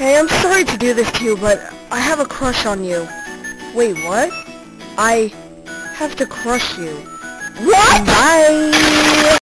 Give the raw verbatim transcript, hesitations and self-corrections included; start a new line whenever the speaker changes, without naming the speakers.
Hey, I'm sorry to do this to you, but I have a crush on you. Wait, what? I have to crush you.
What?
Bye!